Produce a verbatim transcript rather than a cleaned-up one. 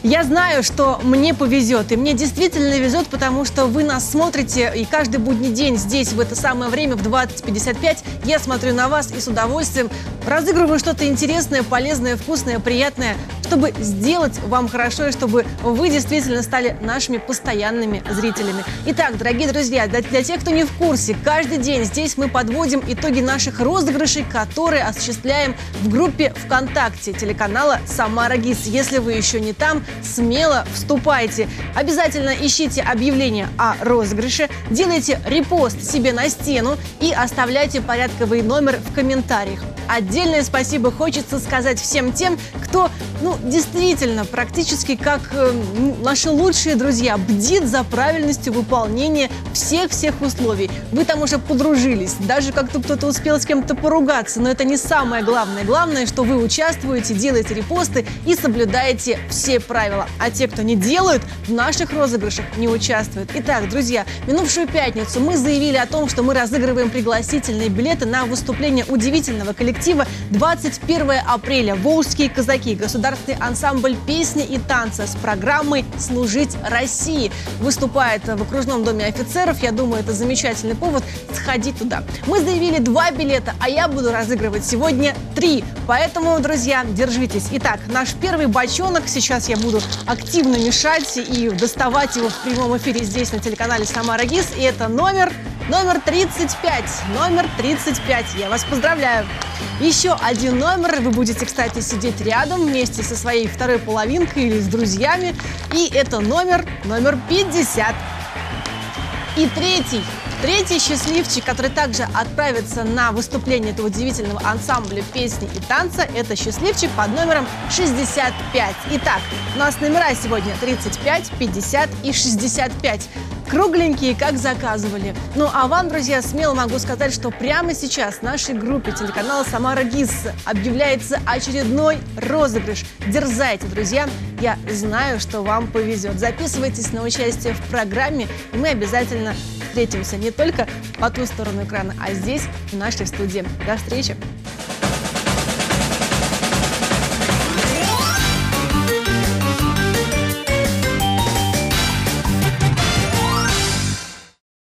Я знаю, что мне повезет, и мне действительно везет, потому что вы нас смотрите, и каждый будний день здесь, в это самое время, в двадцать пятьдесят пять, я смотрю на вас и с удовольствием разыгрываю что-то интересное, полезное, вкусное, приятное, чтобы сделать вам хорошо, и чтобы вы действительно стали нашими постоянными зрителями. Итак, дорогие друзья, для, для тех, кто не в курсе, каждый день здесь мы подводим итоги наших розыгрышей, которые осуществляем в группе ВКонтакте телеканала «Самара ГИС». Если вы еще не там, смело вступайте. Обязательно ищите объявление о розыгрыше, делайте репост себе на стену и оставляйте порядковый номер в комментариях. Отдельное спасибо хочется сказать всем тем, кто, ну, действительно, практически как э, наши лучшие друзья, бдит за правильностью выполнения всех-всех условий. Вы там уже подружились, даже как-то кто-то успел с кем-то поругаться, но это не самое главное. Главное, что вы участвуете, делаете репосты и соблюдаете все правила. А те, кто не делают, в наших розыгрышах не участвуют. Итак, друзья, минувшую пятницу мы заявили о том, что мы разыгрываем пригласительные билеты на выступление удивительного коллектива двадцать первого апреля. Волжские казаки, государственный ансамбль песни и танца с программой «Служить России» выступает в окружном доме офицеров. Я думаю, это замечательный повод сходить туда. Мы заявили два билета, а я буду разыгрывать сегодня три. Поэтому, друзья, держитесь. Итак, наш первый бочонок. Сейчас я буду активно мешать и доставать его в прямом эфире здесь на телеканале «Самара ГИС». И это номер... Номер тридцать пять. Номер тридцать пять. Я вас поздравляю. Еще один номер. Вы будете, кстати, сидеть рядом вместе со своей второй половинкой или с друзьями. И это номер, номер пятьдесят. И третий. Третий счастливчик, который также отправится на выступление этого удивительного ансамбля песни и танца, это счастливчик под номером шестьдесят пять. Итак, у нас номера сегодня тридцать пять, пятьдесят и шестьдесят пять. Кругленькие, как заказывали. Ну а вам, друзья, смело могу сказать, что прямо сейчас в нашей группе телеканала «Самара ГИС» объявляется очередной розыгрыш. Дерзайте, друзья. Я знаю, что вам повезет. Записывайтесь на участие в программе, и мы обязательно встретимся не только по ту сторону экрана, а здесь, в нашей студии. До встречи!